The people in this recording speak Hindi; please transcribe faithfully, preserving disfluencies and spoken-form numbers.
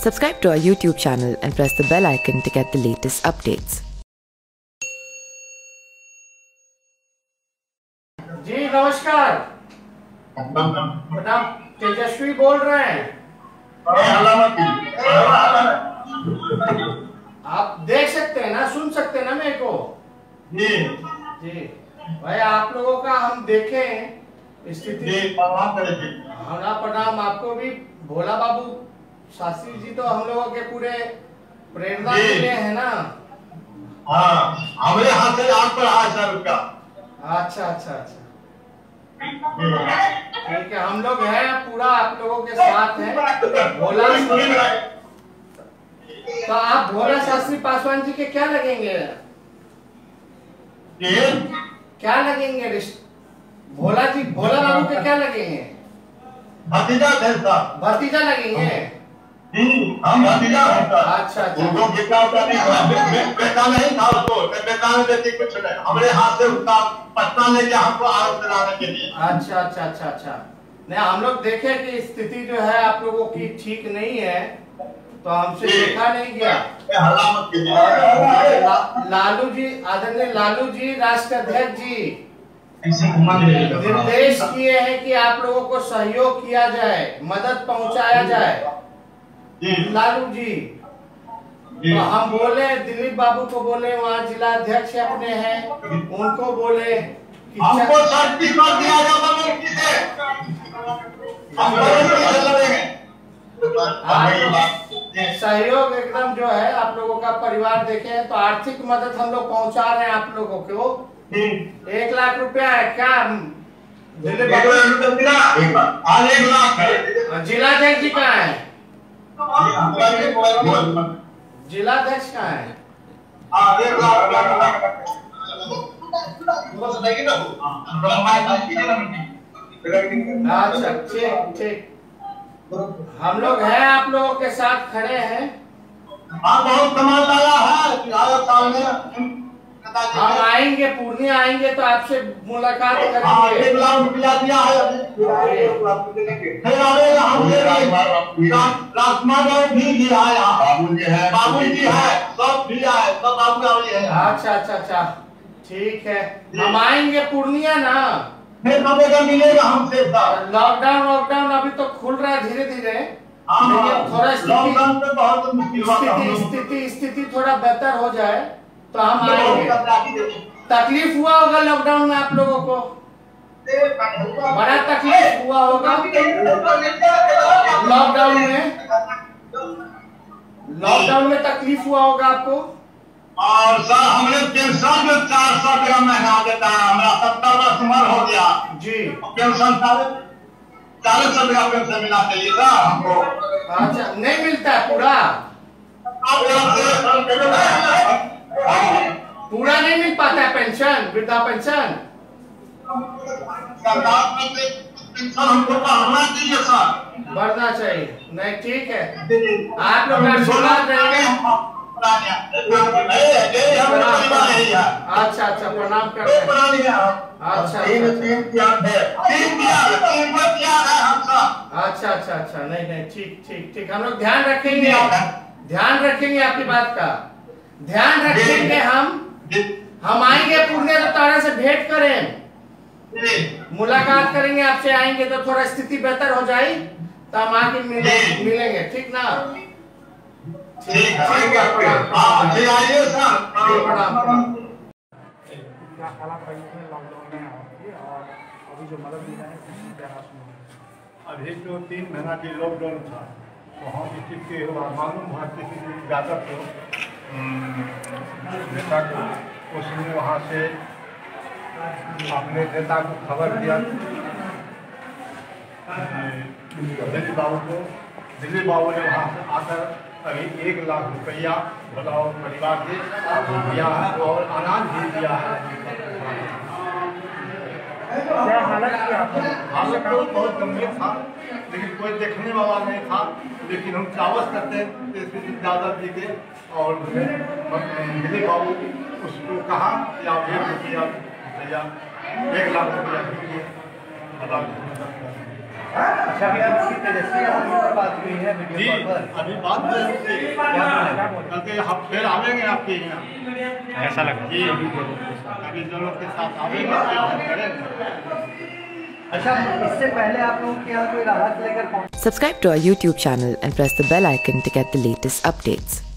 Subscribe to our YouTube channel and press the bell icon to get the latest updates. जी नमस्कार, प्रणाम। तेजस्वी बोल रहे हैं। आप देख सकते हैं ना, सुन सकते हैं ना मेरे को? जी जी भाई, आप लोगों का हम देखें स्थिति। हमारा प्रणाम आपको भी। भोला बाबू शास्त्री जी तो हम लोगों के पूरे प्रेरणा मिले हैं ना। हाँ, हमारे हाथ से आठ पर हजार रुपया। अच्छा अच्छा अच्छा, ठीक है। हम लोग हैं पूरा आप लोगों के साथ हैं। भोला, तो आप भोला शास्त्री पासवान जी के क्या लगेंगे? क्या लगेंगे? भोला जी, भोला बाबू के क्या लगेंगे? भतीजा था। भतीजा लगेंगे? हम भतीजा होता। अच्छा अच्छा, उनको बेटा बेटा नहीं था, उसको बेटा में बेटी कुछ नहीं। हमारे हाथ से उसका पत्ता लेके हमको आरोप दिलाने के लिए। अच्छा अच्छा अच्छा अच्छा। नहीं, हम लोग देखे कि स्थिति जो है आप लोगों की ठीक नहीं है, तो हमसे देखा नहीं गया। ला, लालू जी, आदरणीय लालू जी, राष्ट्र अध्यक्ष जी निर्देश किए हैं कि आप लोगों को सहयोग किया जाए, मदद पहुंचाया जाए। लालू जी, तो हम बोले दिलीप बाबू को, बोले वहाँ जिला अध्यक्ष अपने हैं, उनको बोले कि हमको सर्टिफिकेट दिया जाता किसे? सहयोग एकदम जो है आप लोगों का परिवार देखे तो आर्थिक मदद हम लोग पहुंचा रहे हैं आप लोगों को। एक लाख रुपया है क्या? दिलीप बाबू जिलाध्यक्ष जी कहाँ है? जिलाध्यक्ष कहाँ है? अच्छा ठीक ठीक, हम लोग हैं आप लोगों के साथ खड़े हैं। हाँ, बहुत कमाल आया है। हम आएंगे, पूर्णिया आएंगे तो आपसे मुलाकात करेंगे। एक लाख रुपया दिया है। भी दिया है, बाबू जी है, बाबू जी है, सब दिया है, सब बाबू है। अच्छा अच्छा अच्छा, ठीक है। हम आएंगे पूर्णिया ना, फिर मिलेगा हमसे। लॉकडाउन लॉकडाउन अभी तो खुल रहा है धीरे धीरे, लेकिन थोड़ा स्थिति स्थिति स्थिति थोड़ा बेहतर हो जाए तो हम आएंगे। तकलीफ हुआ होगा लॉकडाउन में आप लोगों को? बड़ा तकलीफ हुआ होगा लॉकडाउन में? लॉकडाउन में तकलीफ हुआ होगा आपको? और सर, हमने पेंशन जो चार सौ रुपया महीना देता है, हमारा सत्तर वर्ष उम्र हो गया जी। पेंशन चालीस सौ रुपया पेंशन मिलना चाहिए था हमको। अच्छा, नहीं मिलता है पूरा? पूरा नहीं मिल पाता है पेंशन, वृद्धा पेंशन? पेंशन हमको बढ़ना चाहिए सर, बढ़ना चाहिए। नहीं ठीक है, आप लोग आशीर्वाद रहेंगे। अच्छा अच्छा, प्रणाम कर रहे हैं। अच्छा अच्छा अच्छा अच्छा, नहीं नहीं ठीक ठीक ठीक, हम लोग ध्यान रखेंगे, ध्यान रखेंगे आपकी बात का, ध्यान रखेंगे। हम हम आएंगे पूर्णिया तो तारा से भेंट करें, मुलाकात करेंगे आपसे। आएंगे तो थोड़ा स्थिति बेहतर हो जाए तो हम आके मिले, मिलेंगे, ठीक ना? ठीक है, प्रणाम। अभी जो मदद मिला है अभी जो तीन महीना की लॉकडाउन था, तो हम इस चीज़ के मालूम हुआ किसी यादव को नेता को, उसने वहाँ से अपने नेता को खबर दिया दिलीप बाबू को। दिलीप बाबू ने वहाँ से आकर अभी एक लाख रुपया भोला परिवार के दिया है और अनाज भी दिया है। क्या हालत थी आपकी? हालत तो बहुत गंभीर था, लेकिन कोई देखने वाला नहीं था। लेकिन हम चावस करते हैं यादव जी के और दिलीप बाबू उसको कहा कि आप एक रुपया भैया एक लाख रुपया दीजिए। अच्छा, अभी आपकी तेजस्वी यादव जी से बात हुई है जी वीडियो कॉल पर? अभी बात हुई हमसे। क्या बोले? कल के हम फिर आवेंगे आपके यहाँ। ऐसा लगा जी अभी जो लोग के साथ आवेंगे तो बात करेंगे। अच्छा, इससे पहले आप लोगों के यहाँ कोई राहत लेकर पहुँच Subscribe to our YouTube channel and press the bell icon to get the latest updates.